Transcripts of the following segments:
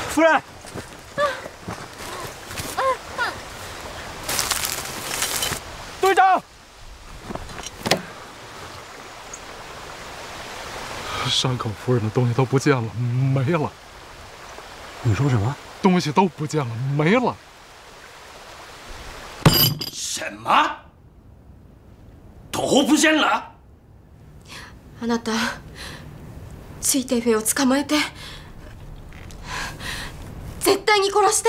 夫人，队长，山口夫人的东西都不见了，没了。 你说什么？ 东西都不见了，没了。 什么？都不见了？ あなた、ついてフェを捕まえて、絶対に殺して。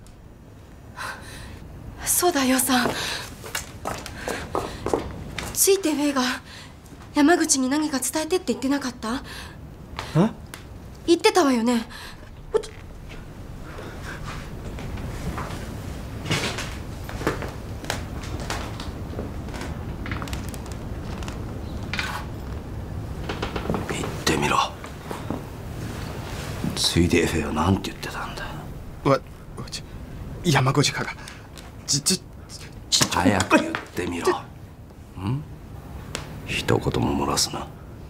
そうだよさん。ついてフェが山口に何か伝えてって言ってなかった？ え？ 言ってたわよね。 言ってみろ。ついてフェは何て言ってたんだ。 山口かが。 早く言ってみろ。一言も漏らすな。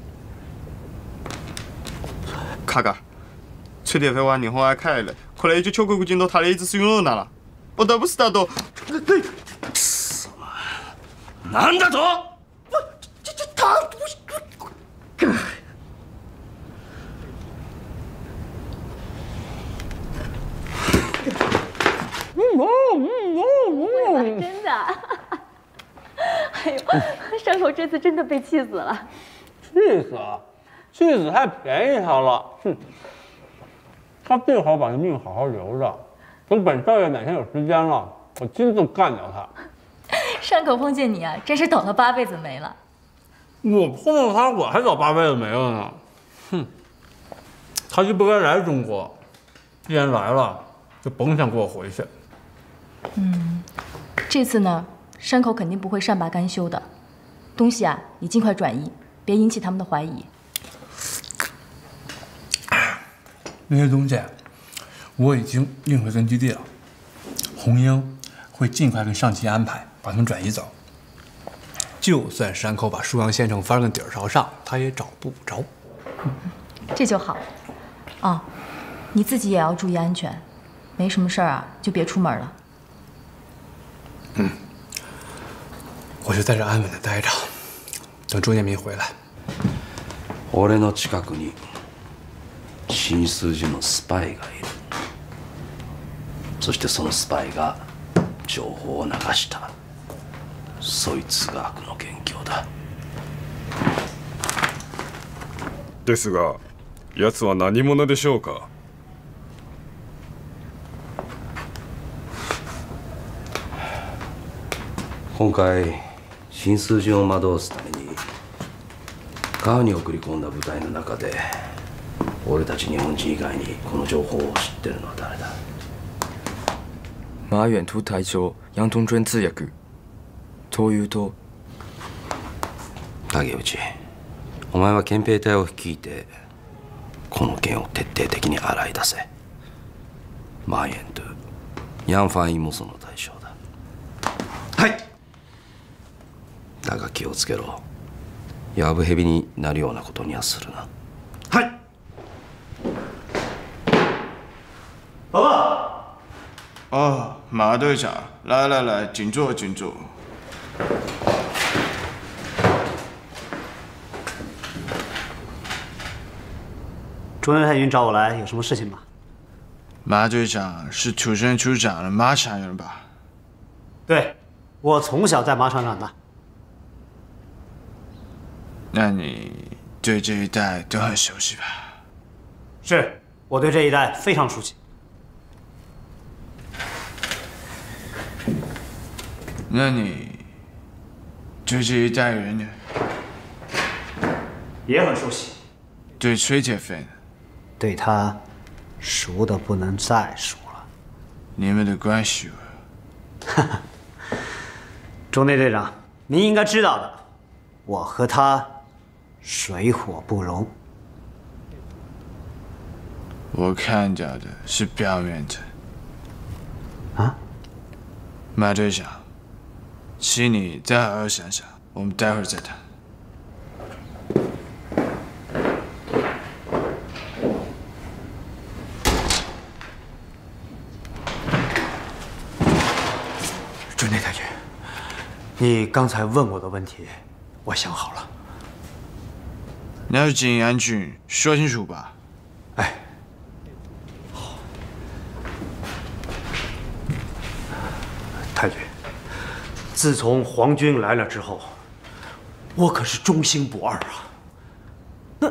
卡が、崔铁飞は日本へ帰れ。これ以上中国人の対立するようなら、我都不知道都。 なんだと？ 真的，哎呦，山口这次真的被气死了。 气死了，气死太便宜他了。哼，他最好把这命好好留着，等本少爷哪天有时间了，我亲自干掉他。 山口碰见你啊，真是倒了8辈子霉了。 我碰到他，我还倒8辈子霉了呢。哼，他就不该来中国，既然来了，就甭想给我回去。 这次呢，山口肯定不会善罢甘休的。东西啊，你尽快转移，别引起他们的怀疑。 那些东西，我已经运回根据地了。红英会尽快跟上级安排，把他们转移走。就算山口把舒阳县城翻个底儿朝上，他也找不着。 这就好。哦，你自己也要注意安全，没什么事儿啊，就别出门了。 我就在这安稳的待着，等周建民回来。 俺の近くに新数字のスパイがいる。そしてそのスパイが情報を流した。そいつが悪の元凶だ。 ですが、奴は何者でしょうか？ 今回新数字を惑わすために川に送り込んだ部隊の中で俺たち日本人以外にこの情報を知ってるのは誰だ？ 馬遠と隊長楊東潤通訳というと、 影内、お前は憲兵隊を率いてこの件を徹底的に洗い出せ。馬遠とヤンファンイもその対象だ。 はい。 だが気をつけろ。ヤブヘビになるようなことにはするな。 はい。爸爸。哦，马队长，来来来，请坐，请坐。 中原太君找我来，有什么事情吗？ 马队长是土生土长的马场人吧？ 对，我从小在马场长大。 那你对这一带都很熟悉吧？ 是，我对这一带非常熟悉。 那你对这一带人呢？ 也很熟悉。 对崔铁飞呢？ 对他熟的不能再熟了。 你们的关系？ 哈哈，中队队长，您应该知道的，我和他水火不容。 我看到的是表面的。 啊？ 马队长，请你再好好想想，我们待会儿再谈。 你刚才问我的问题，我想好了。 你要经营安全，说清楚吧。 哎，太君，自从皇军来了之后，我可是忠心不二啊。那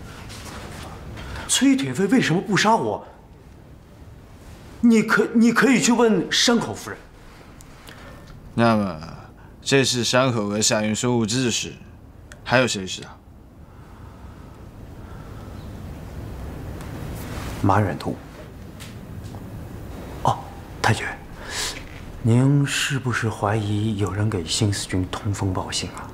崔铁飞为什么不杀我？你可以去问山口夫人。 那么，这次山口和夏云说物质时，还有谁知道？ 马远图。哦，太君，您是不是怀疑有人给新四军通风报信啊？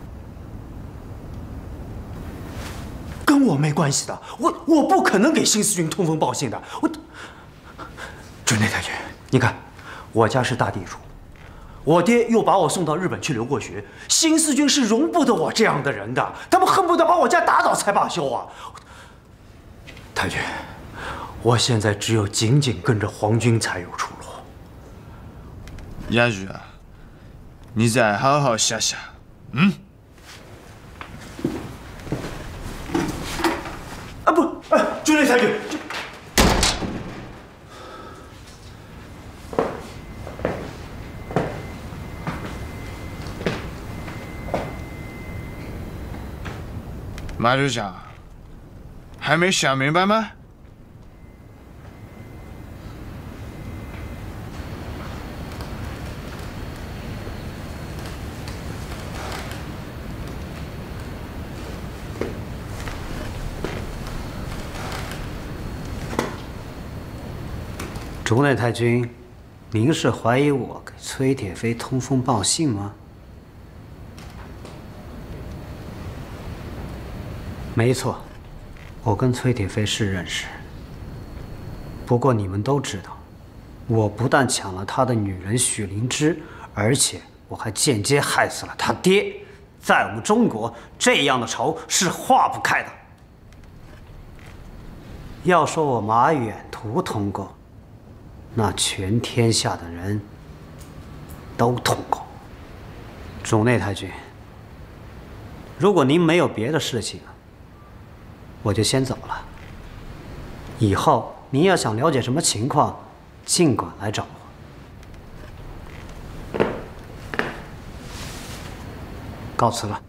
跟我没关系的，我不可能给新四军通风报信的。准内太君，你看，我家是大地主，我爹又把我送到日本去留过学，新四军是容不得我这样的人的，他们恨不得把我家打倒才罢休啊！太君，我现在只有紧紧跟着皇军才有出路。 亚菊啊，你再好好想想，嗯？ 啊不，哎，准内太君。 马局长，还没想明白吗？ 竹内太君，您是怀疑我给崔铁飞通风报信吗？没错，我跟崔铁飞是认识。不过你们都知道，我不但抢了他的女人许灵芝，而且我还间接害死了他爹。在我们中国，这样的仇是化不开的。要说我马远图通过，那全天下的人都通过。主内太君，如果您没有别的事情，我就先走了。以后您要想了解什么情况，尽管来找我。告辞了。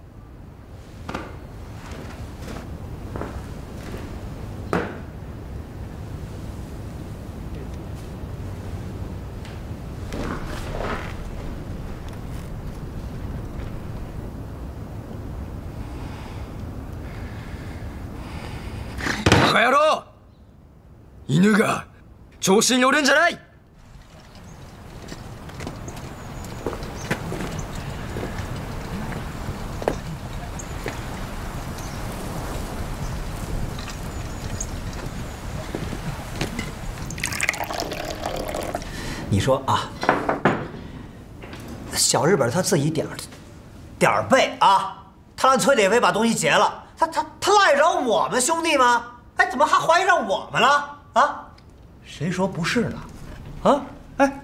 バカ野郎！犬が調子に乗るんじゃない！ 你说啊，小日本他自己点儿背啊，他让崔铁飞把东西劫了，他赖着我们兄弟吗？哎，怎么还怀疑上我们了啊？谁说不是呢？啊，哎，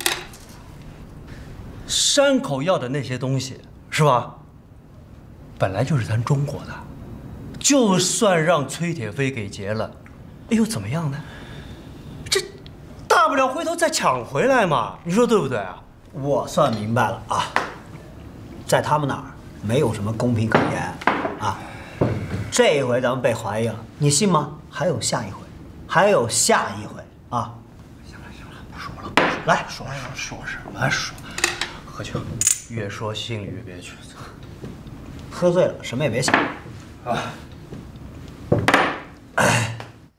山口要的那些东西是吧？本来就是咱中国的，就算让崔铁飞给劫了，哎呦怎么样呢？这大不了回头再抢回来嘛，你说对不对啊？我算明白了啊，在他们那儿没有什么公平可言啊。这一回咱们被怀疑了，你信吗？还有下一回，还有下一回啊！行了，不说了，来说什么说？喝酒，越说心里越憋屈。喝醉了，什么也别想啊！哎，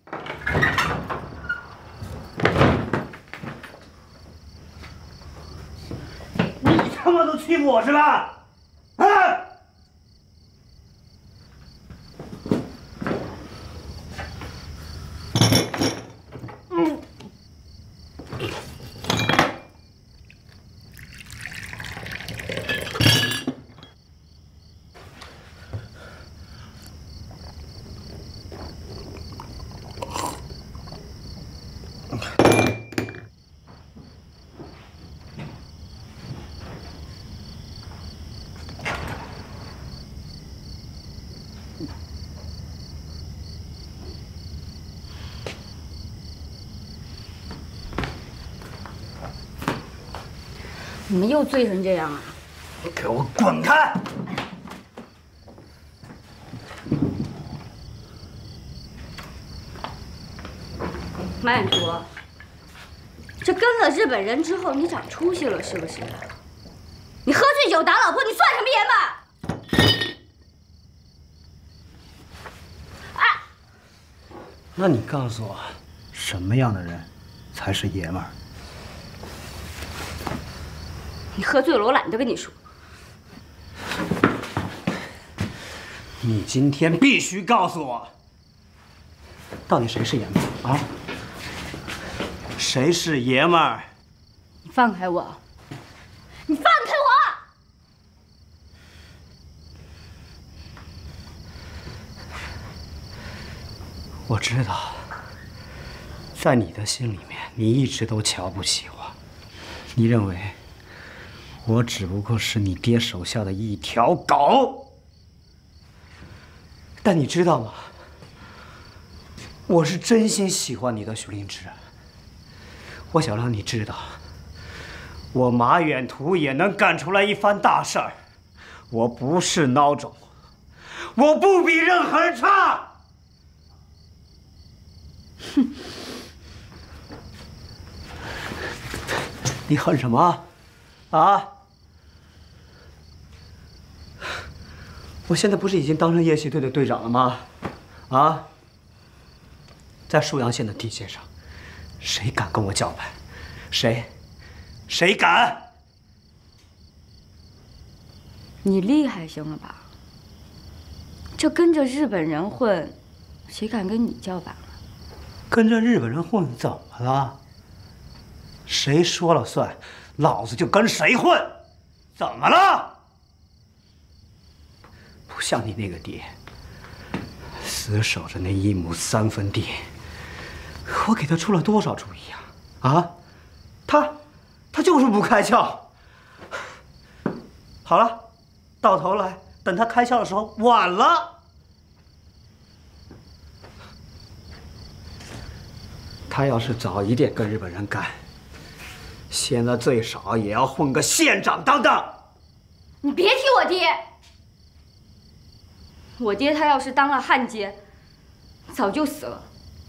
你他妈都欺负我是吧？啊！ 你们又醉成这样啊！ 给我滚开！ 马远图，这跟了日本人之后，你长出息了是不是？你喝醉酒打老婆，你算什么爷们儿？啊！ 那你告诉我，什么样的人才是爷们儿？ 你喝醉了，我懒得跟你说。 你今天必须告诉我，到底谁是爷们儿啊？谁是爷们儿？ 你放开我！你放开我！ 我知道，在你的心里面，你一直都瞧不起我，你认为我只不过是你爹手下的一条狗。但你知道吗？我是真心喜欢你的，徐灵芝。我想让你知道，我马远图也能干出来一番大事儿。我不是孬种，我不比任何人差。哼！你恨什么？啊？我现在不是已经当上夜袭队的队长了吗？啊？在沭阳县的地界上，谁敢跟我叫板？谁敢？ 你厉害行了吧？这跟着日本人混，谁敢跟你叫板啊？ 跟着日本人混怎么了？谁说了算，老子就跟谁混，怎么了？不像你那个爹，死守着那1亩3分地，我给他出了多少主意啊！他就是不开窍。好了，到头来等他开窍的时候晚了。他要是早一点跟日本人干，现在最少也要混个县长当当。 你别提我爹，我爹他要是当了汉奸，早就死了。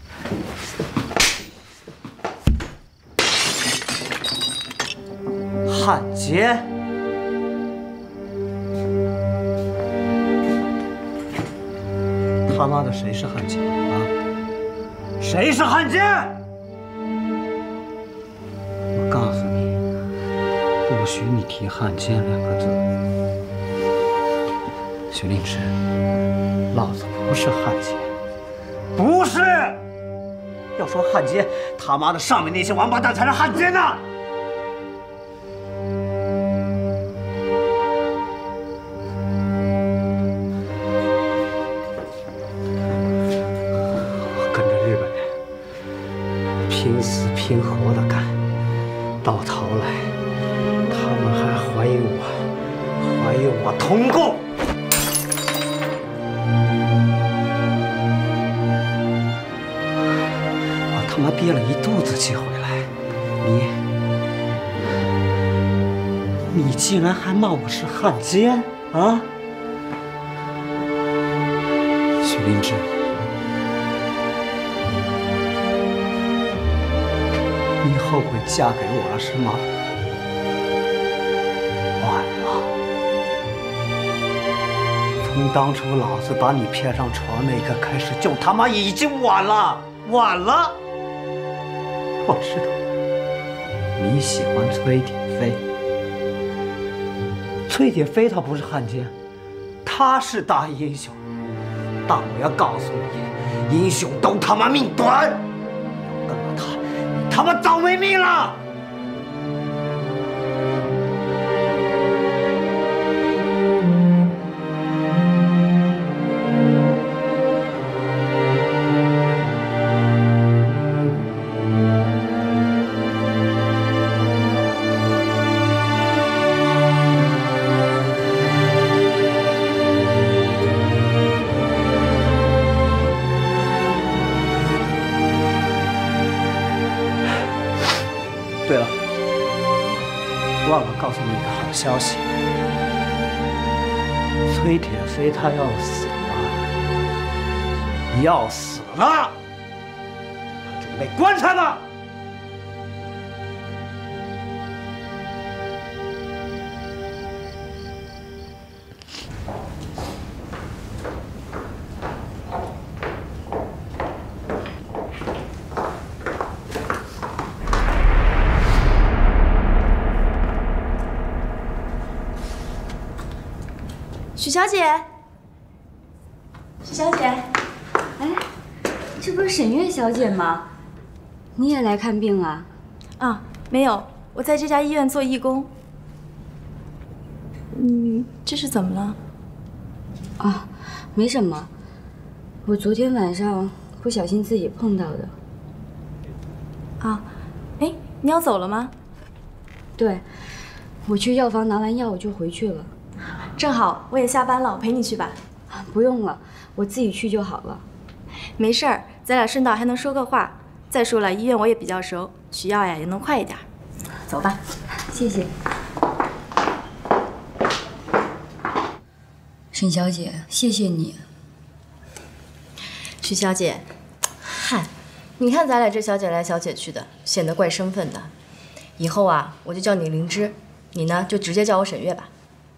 汉奸？他妈的，谁是汉奸啊？谁是汉奸？我告诉你，不许你提汉奸2个字。徐灵芝，老子不是汉奸，不是。要说汉奸，他妈的上面那些王八蛋才是汉奸呢！拼死拼活的干，到头来，他们还怀疑我通共。我他妈憋了一肚子气回来，你竟然还骂我是汉奸啊！徐灵芝。你后悔嫁给我了是吗？晚了，从当初老子把你骗上床那一刻开始，就他妈已经晚了，晚了。我知道你喜欢崔铁飞，崔铁飞他不是汉奸，他是大英雄。但我要告诉你，英雄都他妈命短。跟了他，你他妈早没命了！ 忘了告诉你一个好消息，崔铁飞他要死了，要死了，他准备棺材了。 许小姐，许小姐， 哎，这不是沈月小姐吗？你也来看病啊？ 啊，没有，我在这家医院做义工。这是怎么了？ 啊，没什么，我昨天晚上不小心自己碰到的。 啊，哎，你要走了吗？ 对，我去药房拿完药我就回去了。 正好我也下班了，我陪你去吧。 不用了，我自己去就好了。 没事儿，咱俩顺道还能说个话。再说了，医院我也比较熟，取药呀也能快一点。走吧， 谢谢。沈小姐，谢谢你。 许小姐，嗨，你看咱俩这小姐来小姐去的，显得怪生分的。以后啊，我就叫你灵芝，你呢就直接叫我沈月吧。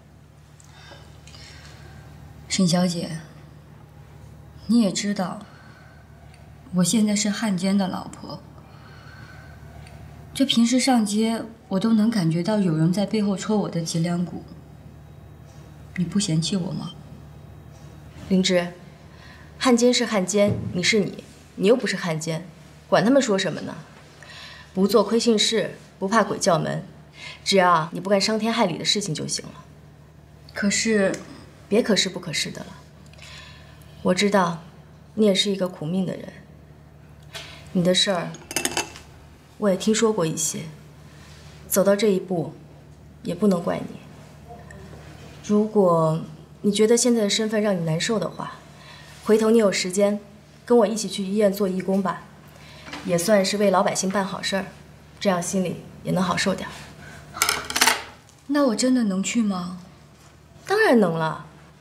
沈小姐，你也知道，我现在是汉奸的老婆。这平时上街，我都能感觉到有人在背后戳我的脊梁骨。你不嫌弃我吗？ 灵芝，汉奸是汉奸，你是你，你又不是汉奸，管他们说什么呢？不做亏心事，不怕鬼叫门，只要你不干伤天害理的事情就行了。 可是， 别可是不可是的了。我知道，你也是一个苦命的人。你的事儿，我也听说过一些。走到这一步，也不能怪你。如果你觉得现在的身份让你难受的话，回头你有时间，跟我一起去医院做义工吧，也算是为老百姓办好事儿，这样心里也能好受点。 那我真的能去吗？ 当然能了。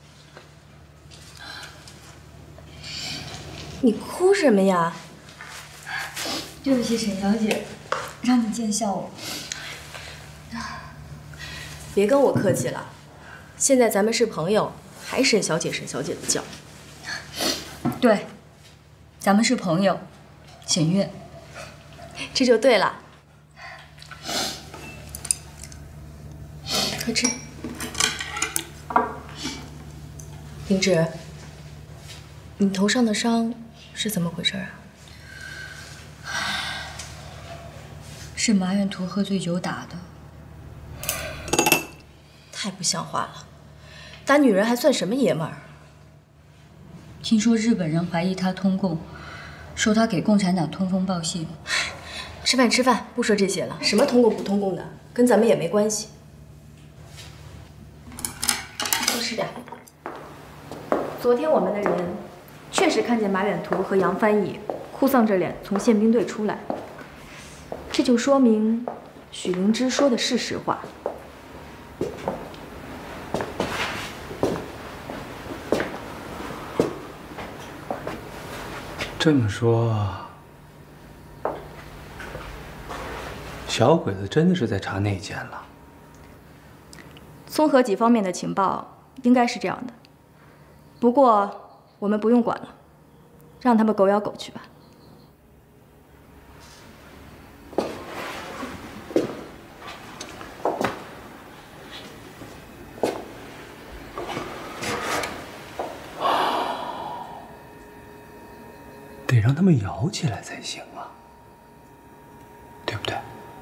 你哭什么呀？ 对不起，沈小姐，让你见笑我。 别跟我客气了，现在咱们是朋友，还沈小姐沈小姐的叫。 对，咱们是朋友，沈月。 这就对了。快吃。灵芝，你头上的伤是怎么回事啊？ 是马远图喝醉酒打的。 太不像话了，打女人还算什么爷们儿？ 听说日本人怀疑他通共，说他给共产党通风报信。 吃饭吃饭，不说这些了。什么通共不通共的，跟咱们也没关系。多吃点。昨天我们的人确实看见马远图和杨翻译哭丧着脸从宪兵队出来，这就说明许灵芝说的是实话。 这么说，小鬼子真的是在查内奸了？ 综合几方面的情报，应该是这样的。不过我们不用管了，让他们狗咬狗去吧。 得让他们摇起来才行啊，对不对？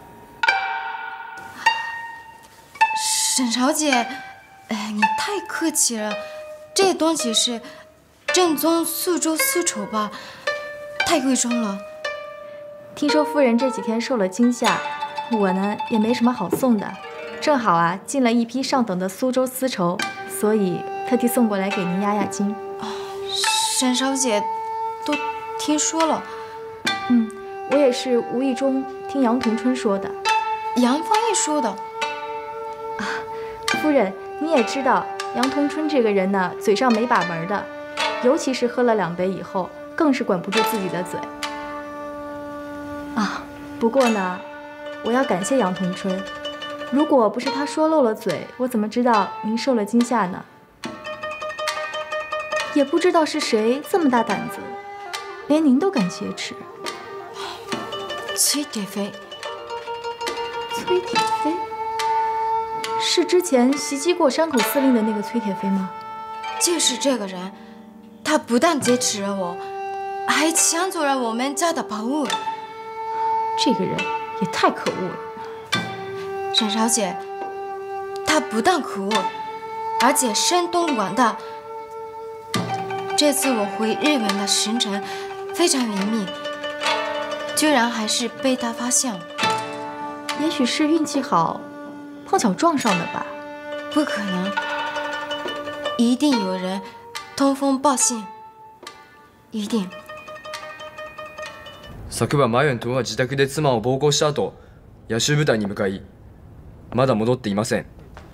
沈小姐，哎，你太客气了。这东西是正宗苏州丝绸吧，太贵重了。 听说夫人这几天受了惊吓，我呢也没什么好送的，正好啊进了一批上等的苏州丝绸，所以特地送过来给您压压惊。 沈小姐都听说了。 我也是无意中听杨同春说的。 杨方毅说的。 夫人，你也知道，杨同春这个人呢，嘴上没把门的，尤其是喝了2杯以后，更是管不住自己的嘴。啊，不过呢，我要感谢杨同春，如果不是他说漏了嘴，我怎么知道您受了惊吓呢？也不知道是谁这么大胆子，连您都敢挟持。 崔铁飞， 崔铁飞，是之前袭击过山口司令的那个崔铁飞吗？ 就是这个人，他不但劫持了我，还抢走了我们家的宝物。 这个人也太可恶了。 沈小姐，他不但可恶，而且声东莞大。这次我回日本的行程非常严密，居然还是被他发现了。 也许是运气好，碰巧撞上的吧？ 不可能，一定有人通风报信，一定。 昨晩マヨン君は自宅で妻を暴行した後、野襲部隊に向かい、まだ戻っていません。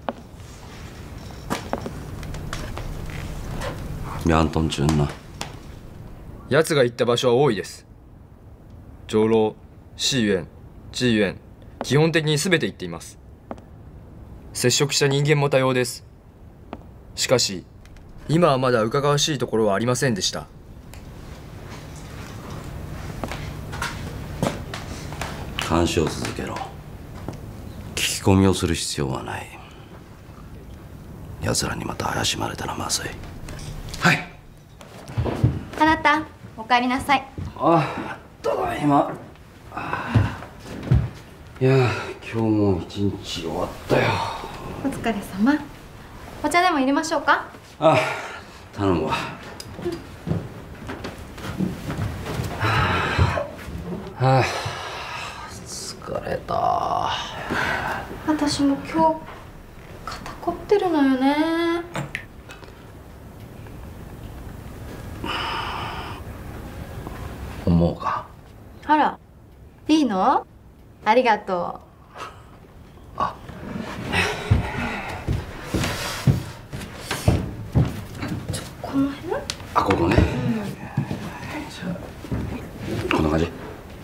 ヤントンチュンな。 奴が行った場所は多いです。上楼、C院、G院、基本的に全て行っています。接触した人間も多様です。しかし、今はまだうかがわしいところはありませんでした。 監視を続けろ。聞き込みをする必要はない。奴らにまた怪しまれたらまずい。はい。 あなた、お帰りなさい。 あ、ただいま。いや、今日も一日終わったよ。 お疲れ様。お茶でも入れましょうか。 あ、頼むわ。はあ、疲れた。 私も今日肩こってるのよね。 思うか。 あら、いいの？ありがとう。 あ、 この辺？ あ、ここね。こんな感じ。 うん。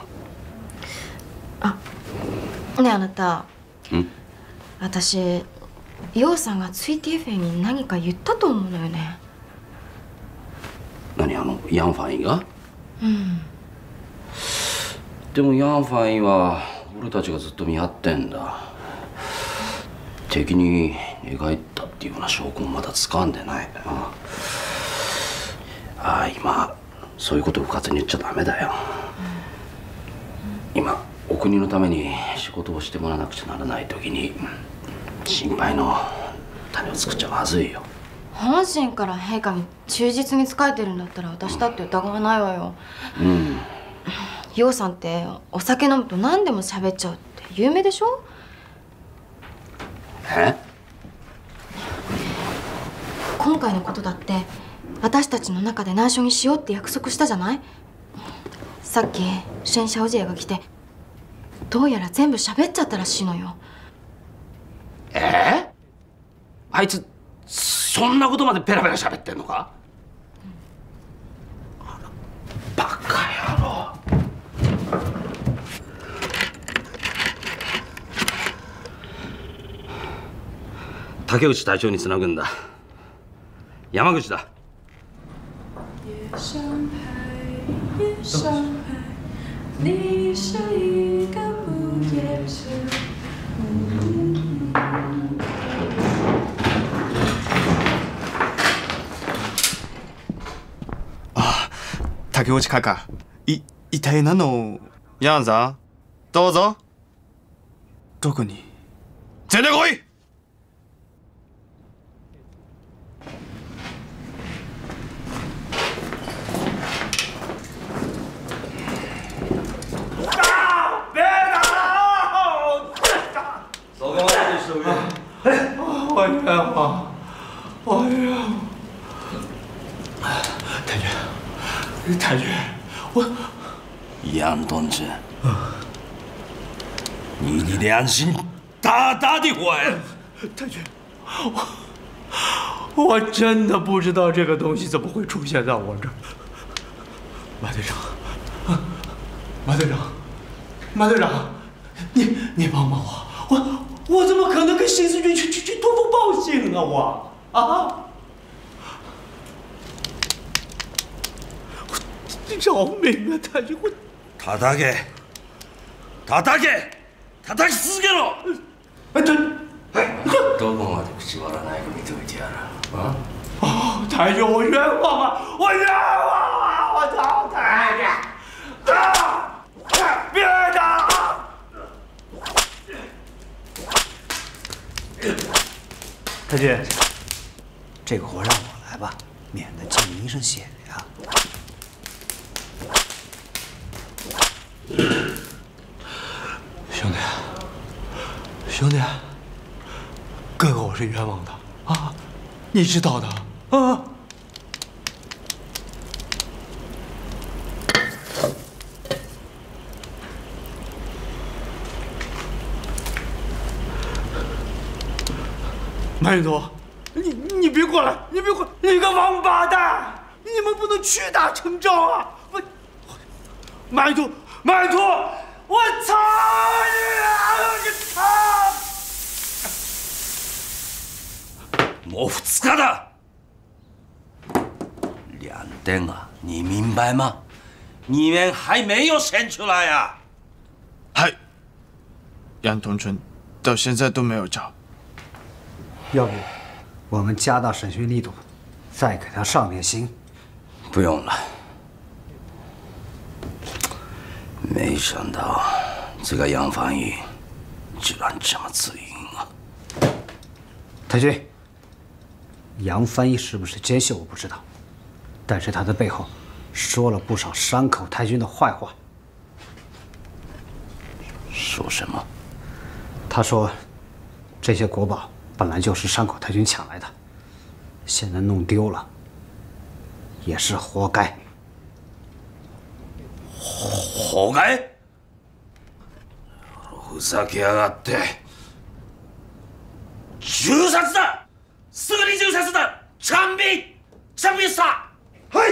あ、ねえあなた。私、陽さんがツイティフェイに何か言ったと思うのよね。 何、ヤンファインが？ うん。 でもヤンファインは俺たちがずっと見張ってんだ。敵に寝返ったっていうような証拠もまだ掴んでない。今そういうことをうかつに言っちゃダメだよ。今お国のために仕事をしてもらわなくちゃならない時に心配の種を作っちゃまずいよ。 本心から陛下に忠実に仕えてるんだったら私だって疑わないわよ。陽さんってお酒飲むと何でも喋っちゃうって有名でしょ？今回のことだって私たちの中で内緒にしようって約束したじゃない？さっきシェン・シャオジエが来てどうやら全部喋っちゃったらしいのよ。 あいつそんなことまでペラペラ喋ってんのか？バカ野郎。竹内隊長につなぐんだ。山口だ。 竹内カカ、一体何のヤンさん、どうぞ。どこに？出てこい。 太君，我杨同志，你的良心大大的坏了。 太君，我真的不知道这个东西怎么会出现在我这儿。马队长，马队长，马队长，你帮帮我怎么可能跟新四军去通风报信啊？我饶命啊！太君，我叩け叩き続けろ。どこまで口割らないか見ておいてやる。 太君，我冤枉啊！我冤枉啊！我操，太君，别打！ 太君，这个活让我来吧，免得溅你一身血呀。 兄弟，哥哥我是冤枉的啊，你知道的啊。马云图，你别过来，你别过来，你个王八蛋！你们不能屈打成招啊！马云图，我操你啊！我操！ もう2日だ。2点啊，你明白吗？你们还没有选出来呀？ 嗨，杨同春到现在都没有找。 要不，我们加大审讯力度，再给他上点刑。 不用了。没想到这个杨翻译居然这么嘴硬啊！ 太君，杨翻译是不是奸细我不知道，但是他的背后说了不少山口太君的坏话。 说什么？ 他说，这些国宝本来就是山口太君抢来的，现在弄丢了，也是活该。 活该！ふざけやがって！銃殺だ！すぐに銃殺だ！枪毙！枪毙杀！はい。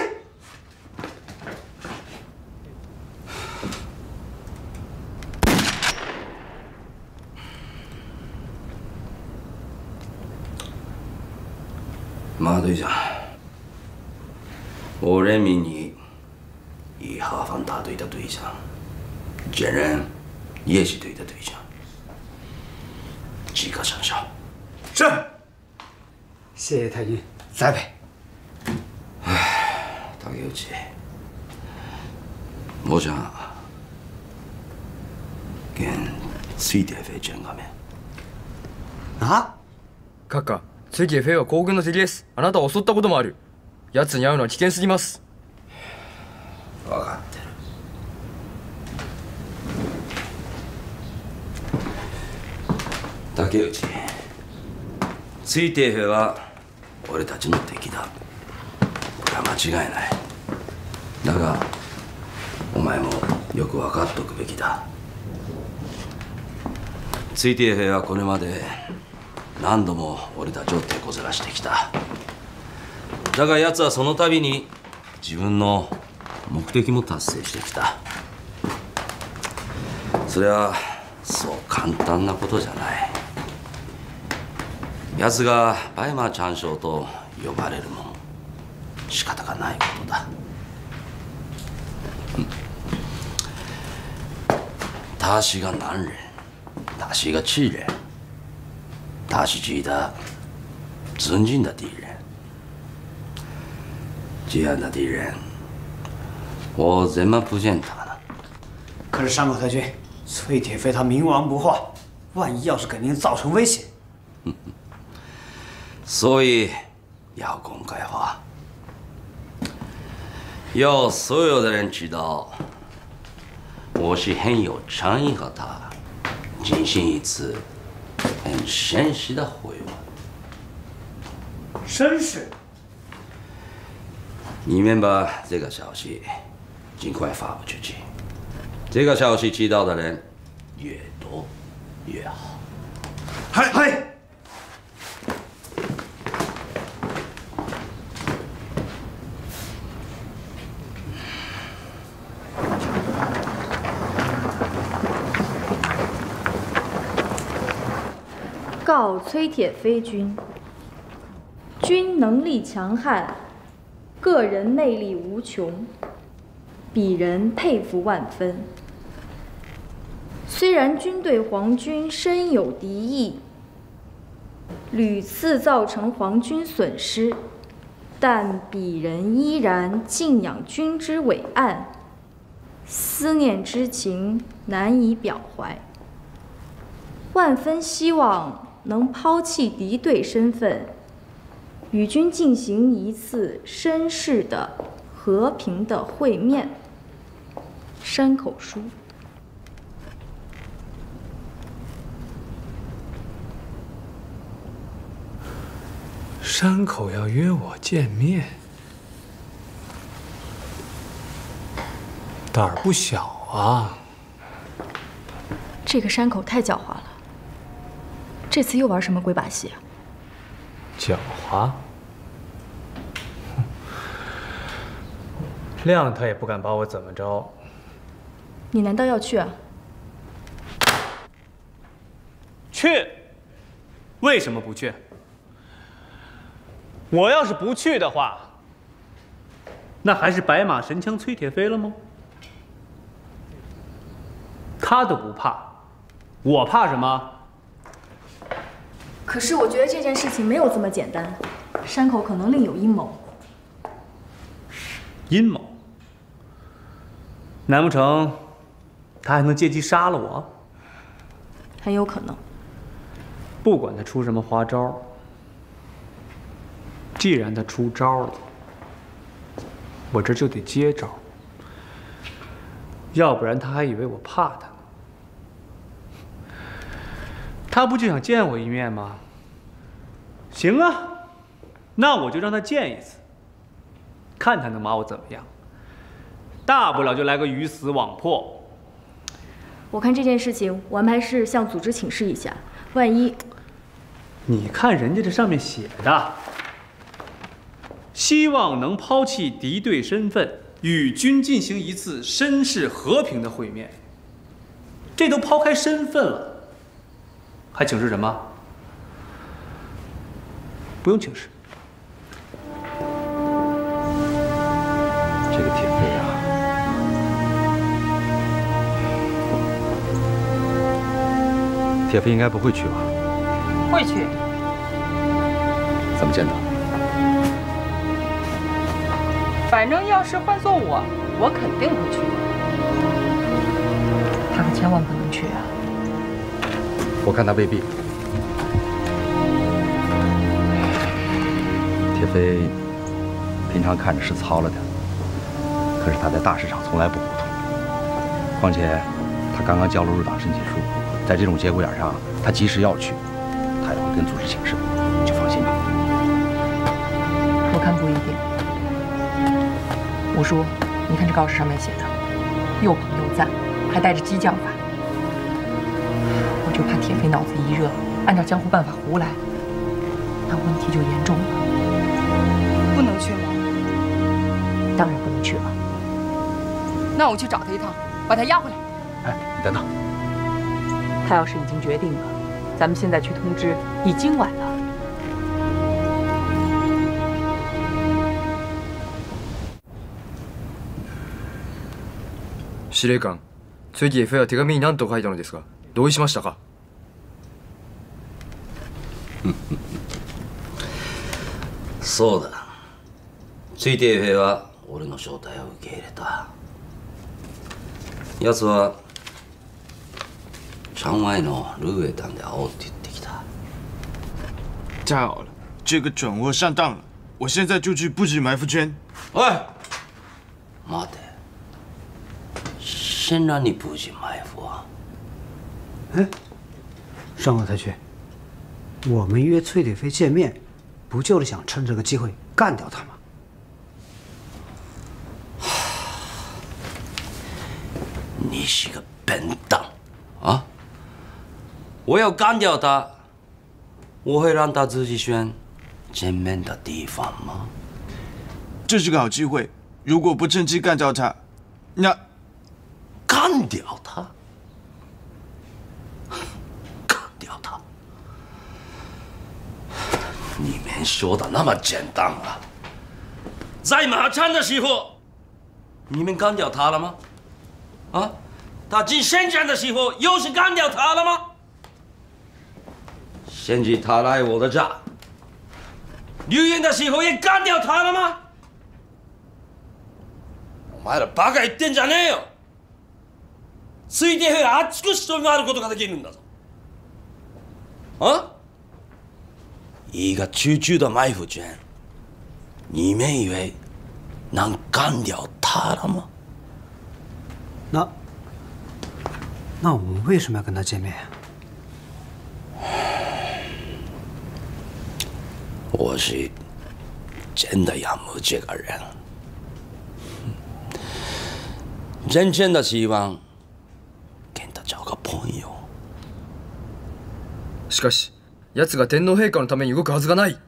马队长，我任命你以哈防大队的队长，兼任夜袭队的队长，即刻生效。 是。谢谢太君栽培。 竹内，我想跟崔铁飞见个面。 啊？ 閣下、崔铁飛は皇軍の敵です。あなたを襲ったこともある。奴に会うのは危険すぎます。 分かってる。竹内、崔鐵平は俺たちの敵だ。これは間違いない。だがお前もよく分かっておくべきだ。崔鐵平はこれまで何度も俺たちを手こずらしてきた。だが奴はその度に自分の目的も達成してきた。それはそう簡単なことじゃない。奴がバイマーチャン将と呼ばれるも仕方がないことだ。他是个男人，他是一个气人，他是值得尊敬的敌人。这样的敌人，我怎么不见他呢？ 可是山口太君，崔铁飞他冥顽不化，万一要是给您造成威胁， 所以要公开化，要所有的人知道，我是很有诚意和他进行一次很绅士的会晤。 绅士。 你们把这个消息尽快发布出去，这个消息知道的人越多越好。 はい。 告崔铁飞君，君能力强悍，个人魅力无穷，鄙人佩服万分。虽然君对皇军深有敌意，屡次造成皇军损失，但鄙人依然敬仰君之伟岸，思念之情难以表怀。万分希望能抛弃敌对身份，与君进行一次绅士的、和平的会面。山口书。 山口要约我见面，胆儿不小啊。 这个山口太狡猾了，这次又玩什么鬼把戏啊？ 狡猾？亮他也不敢把我怎么着。 你难道要去啊？ 去？为什么不去？我要是不去的话，那还是白马神枪崔铁飞了吗？他都不怕，我怕什么？ 可是我觉得这件事情没有这么简单，山口可能另有阴谋。 阴谋？难不成他还能借机杀了我？ 很有可能。 不管他出什么花招，既然他出招了，我这就得接招，要不然他还以为我怕他。他不就想见我一面吗？行啊，那我就让他见一次，看他能把我怎么样。大不了就来个鱼死网破。 我看这件事情，我们还是向组织请示一下，万一…… 你看人家这上面写的，希望能抛弃敌对身份，与君进行一次绅士和平的会面。这都抛开身份了，还请示什么？不用请示。 这个铁飞啊，铁飞应该不会去吧？ 会去。 怎么见到？ 反正要是换做我，我肯定会去。他可千万不能去啊！ 我看他未必。铁飞平常看着是糙了点，可是他在大市场从来不糊涂。况且他刚刚交了入党申请书，在这种节骨眼上，他即使要去，他也会跟组织请示，你就放心吧。 我看不一定。五叔，你看这告示上面写的，又捧又赞，还带着激将法。我就怕铁飞脑子一热，按照江湖办法胡来，那问题就严重了。 不能去吗？ 当然不能去了。 那我去找他一趟，把他押回来。 哎，你等等。 他要是已经决定了，咱们现在去通知，已经晚了。 司令官、崔鐵飛は手紙に何と書いたのですが、同意しましたか？ そうだ。崔鐵飛は俺の招待を受け入れた。奴は长外のルーエタンで会おうって言ってきた。 太好了，这个准我上当了，我现在就去布置埋伏圈。 哎，待て。谁让你布置埋伏啊？ 哎，上了才去。我们约崔铁飞见面，不就是想趁这个机会干掉他吗？ 你是个笨蛋啊！我要干掉他，我会让他自己选见面的地方吗？ 这是个好机会，如果不趁机干掉他，那干掉他，干掉他。 你们说的那么简单啊？在马场的时候，你们干掉他了吗？啊？他进戦场的时候，又是干掉他了吗？甚至他来我的家，留院的时候也干掉他了吗？お前らバカ言ってんじゃねえよ。推定兵はあっちこっち飛び回ることができるんだぞ。啊？一个区区的埋伏圈，你们以为能干掉他了吗？ 那我们为什么要跟他见面呀？ 我是真的仰慕这个人，真正的希望跟他交个朋友。 しかし、奴が天皇陛下のために動くはずがない。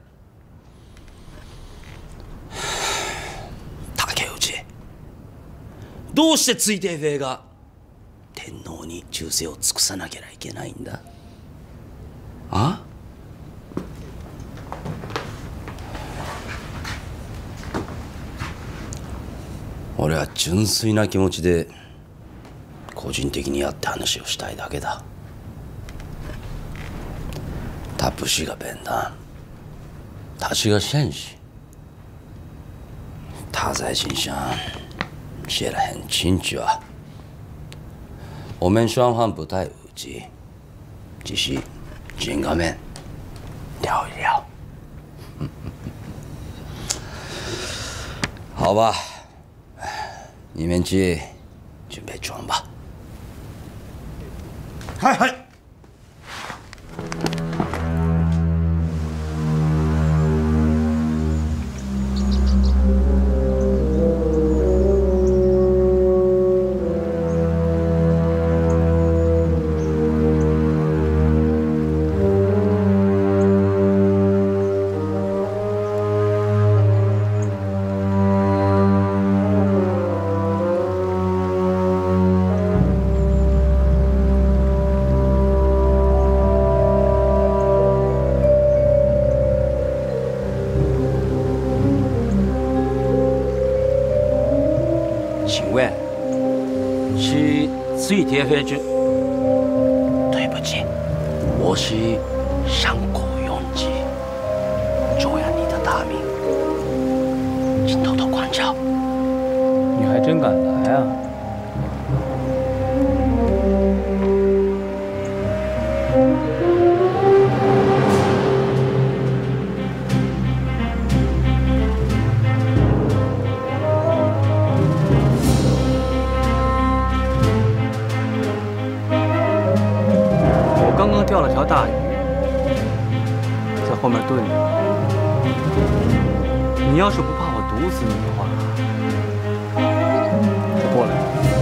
竹内、どうして推定兵が天皇に忠誠を尽くさなきゃいけないんだ？あ？俺は純粋な気持ちで個人的に会って話をしたいだけだ。他不是个笨蛋，他是个绅士。他在信上写得很清楚啊。我们双方不太无忌，只是见个面聊一聊。好吧，你们去准备装吧。 はいはい。 请问是最铁飞军？对不起，我是山口勇吉，中央你的大名，请多多关照。 你还真敢来啊！刚刚钓了条大鱼，在后面炖着。你要是不怕我毒死你的话，就过来。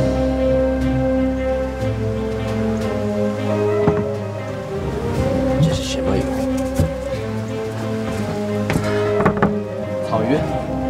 这是什么鱼？ 草鱼。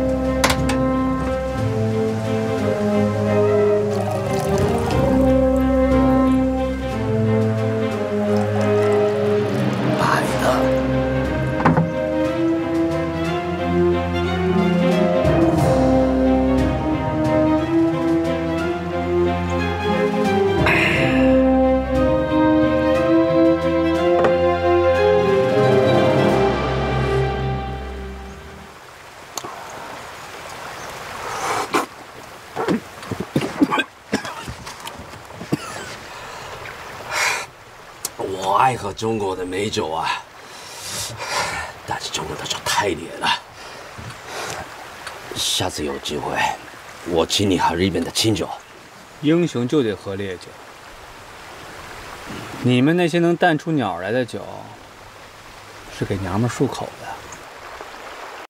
我爱喝中国的美酒啊，但是中国的酒太烈了。下次有机会，我请你喝日本的清酒。 英雄就得喝烈酒。你们那些能淡出鸟来的酒，是给娘们漱口的。